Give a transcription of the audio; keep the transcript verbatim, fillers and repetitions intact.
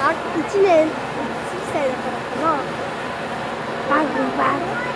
いちねんいっさいだからかな。バグバグ。